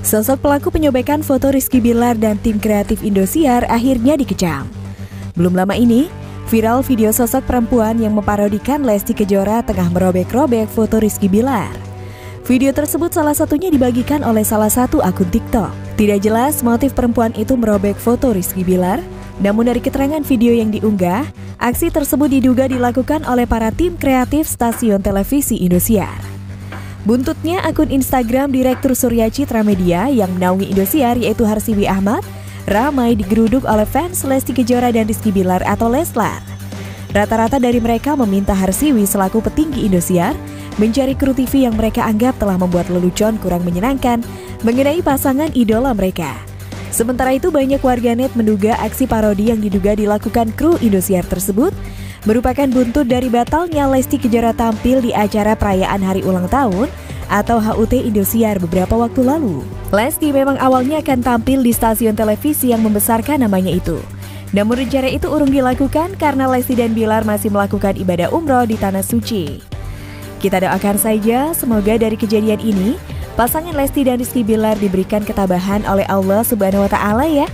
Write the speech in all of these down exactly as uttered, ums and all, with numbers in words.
Sosok pelaku penyobekan foto Rizky Bilar dan tim kreatif Indosiar akhirnya dikecam. Belum lama ini, viral video sosok perempuan yang memparodikan Lesti Kejora tengah merobek-robek foto Rizky Bilar. Video tersebut salah satunya dibagikan oleh salah satu akun TikTok. Tidak jelas motif perempuan itu merobek foto Rizky Bilar, namun dari keterangan video yang diunggah, aksi tersebut diduga dilakukan oleh para tim kreatif stasiun televisi Indosiar. Buntutnya akun Instagram Direktur Surya Citra Media yang menaungi Indosiar yaitu Harsiwi Ahmad ramai digeruduk oleh fans Lesti Kejora dan Rizky Bilar atau Leslar. Rata-rata dari mereka meminta Harsiwi selaku petinggi Indosiar mencari kru T V yang mereka anggap telah membuat lelucon kurang menyenangkan mengenai pasangan idola mereka. Sementara itu banyak warganet menduga aksi parodi yang diduga dilakukan kru Indosiar tersebut merupakan buntut dari batalnya Lesti Kejora tampil di acara perayaan hari ulang tahun atau H U T Indosiar beberapa waktu lalu. Lesti memang awalnya akan tampil di stasiun televisi yang membesarkan namanya itu. Namun rencana itu urung dilakukan karena Lesti dan Bilar masih melakukan ibadah umroh di Tanah Suci. Kita doakan saja semoga dari kejadian ini, pasangan Lesti dan Rizky Bilar diberikan ketabahan oleh Allah Subhanahu wa Ta'ala ya.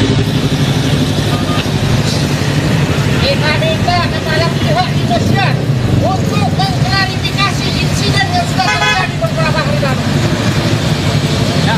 Kita minta kepada pihak Indosiar untuk mengklarifikasi insiden yang sudah terjadi beberapa hari lalu. Ya.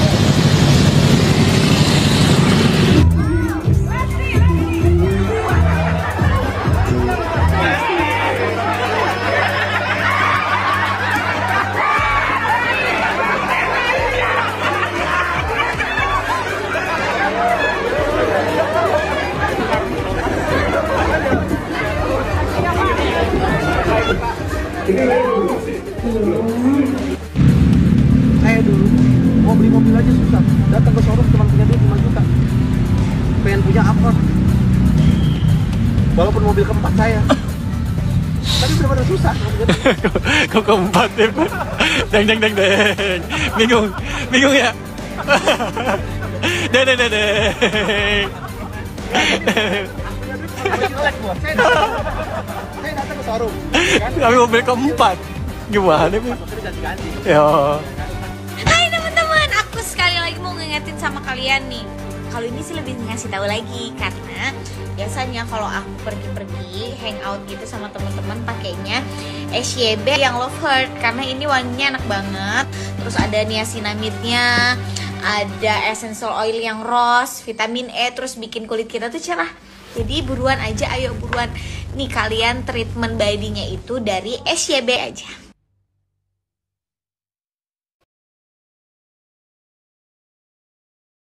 Saya dulu mau beli mobil aja susah, datang ke showroom cuma punya duit lima juta, pengen punya apa? Walaupun mobil keempat saya, tapi benar-benar susah. Kok keempat ya? Deng deng deng deng, bingung, bingung ya? Deng deng deng deng. Saya datang ke showroom, Tapi mobil keempat, gimana nih? Ya. Hai teman-teman, aku sekali lagi mau ngingetin sama kalian nih. Kalau ini sih lebih ngasih tahu lagi karena biasanya kalau aku pergi-pergi hangout gitu sama teman-teman pakainya S Y B yang Love Heart karena ini wanginya enak banget. Terus ada niacinamidnya, ada essential oil yang rose, vitamin E, terus bikin kulit kita tuh cerah. Jadi buruan aja, ayo buruan. Nih kalian treatment body-nya itu dari S Y B aja.